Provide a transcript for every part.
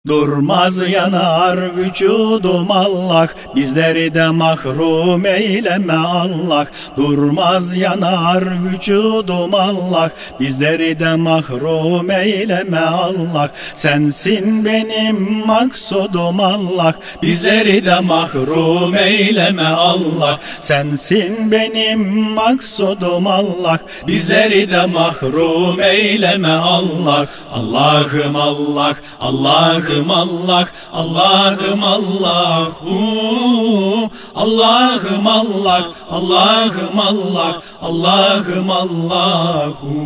Durmaz yanar vücudum Allah, bizleri de mahrum eyleme Allah. Durmaz yanar vücudum Allah, bizleri de mahrum eyleme Allah. Sensin benim maksudum Allah, bizleri de mahrum eyleme Allah. Sensin benim maksudum Allah, bizleri de mahrum eyleme Allah. Allah'ım Allah, Allah'ım Allah, Allah'ım Allahu, Allah'ım Allah, Allah'ım Allah, Allah'ım Allahu.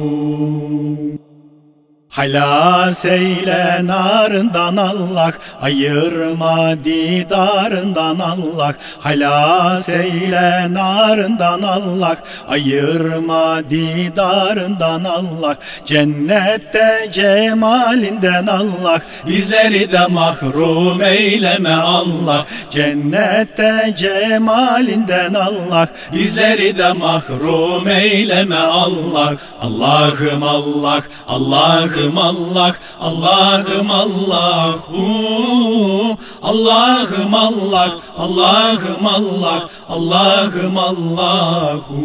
Halas eyle narından Allah, ayırma didarından Allah. Halas eyle narından Allah, ayırma didarından Allah. Cennette cemalinden Allah, bizleri de mahrum eyleme Allah. Cennette cemalinden Allah, bizleri de mahrum eyleme Allah. Allah'ım Allah, Allah'ım Allah, Allah'ım Allahu, Allah'ım Allah, Allah'ım Allah, Allah'ım Allahu.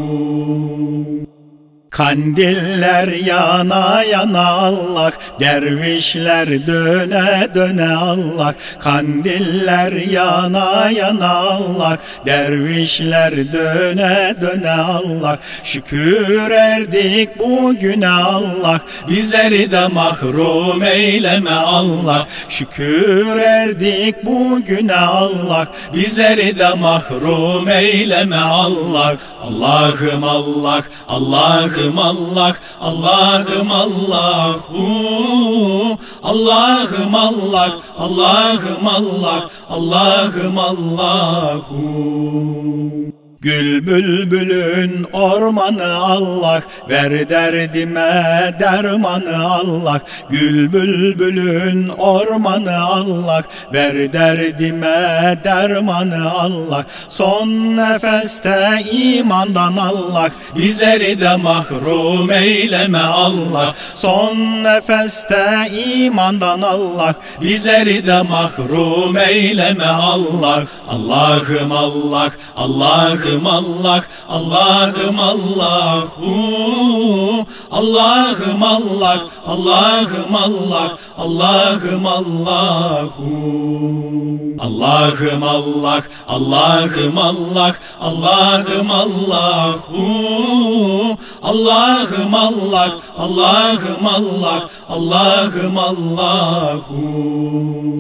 Kandiller yana yana Allah, dervişler döne döne Allah. Kandiller yana yana Allah, dervişler döne döne Allah. Şükür erdik bugüne Allah, bizleri de mahrum eyleme Allah. Şükür erdik bugüne Allah, bizleri de mahrum eyleme Allah. Allah'ım Allah, Allah'ım Allah, Allah'ım Allahu, Allah'ım Allah, Allah'ım Allah, Allah'ım Allahu. Gül bülbülün ormanı Allah, ver derdime dermanı Allah. Gül bülbülün ormanı Allah, ver derdime dermanı Allah. Son nefeste imandan Allah, bizleri de mahrum eyleme Allah. Son nefeste imandan Allah, bizleri de mahrum eyleme Allah. Allah'ım Allah, Allah'ım Allah, Allah'ım Allahu, Allah'ım Allah, Allah'ım Allah, Allah'ım Allahu. Allah'ım Allah, Allah'ım Allah, Allah'ım Allahu, Allah'ım Allah, Allah'ım Allah, Allah'ım Allahu.